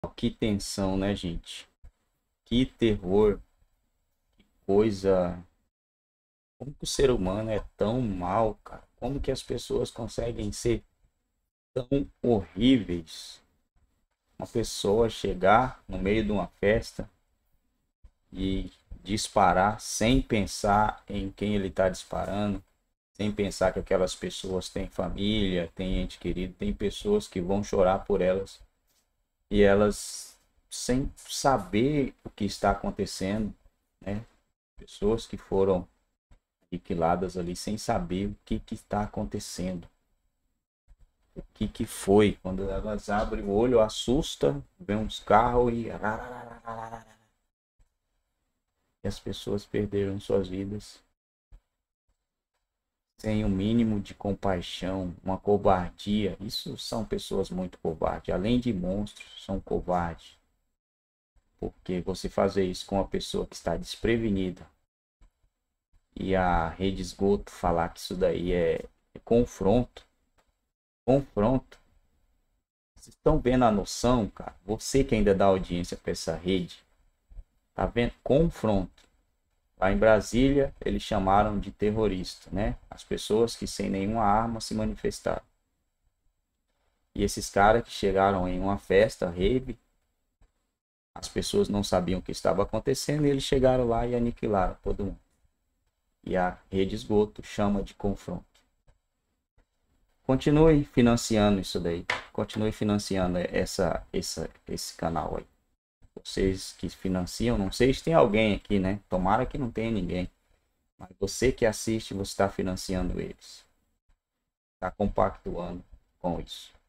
Que tensão, né, gente? Que terror, coisa. Como que o ser humano é tão mal, cara? Como que as pessoas conseguem ser tão horríveis? Uma pessoa chegar no meio de uma festa e disparar sem pensar em quem ele está disparando, sem pensar que aquelas pessoas têm família, têm ente querido, tem pessoas que vão chorar por elas e elas, sem saber o que está acontecendo, né? Pessoas que foram aniquiladas ali sem saber o que está acontecendo. O que foi? Quando elas abrem o olho, assusta, vê uns carros e as pessoas perderam suas vidas sem o mínimo de compaixão, uma covardia. Isso são pessoas muito covardes. Além de monstros, são covardes. Porque você fazer isso com uma pessoa que está desprevenida e a rede esgoto falar que isso daí é confronto, confronto. Vocês estão vendo a noção, cara? Você que ainda dá audiência para essa rede, tá vendo? Confronto. Lá em Brasília, eles chamaram de terrorista, né? As pessoas que sem nenhuma arma se manifestaram. E esses caras que chegaram em uma festa, rave, as pessoas não sabiam o que estava acontecendo e eles chegaram lá e aniquilaram todo mundo. E a rede esgoto chama de confronto. Continue financiando isso daí. Continue financiando esse canal aí. Vocês que financiam, não sei se tem alguém aqui, né? Tomara que não tenha ninguém. Mas você que assiste, você está financiando eles. Está compactuando com isso.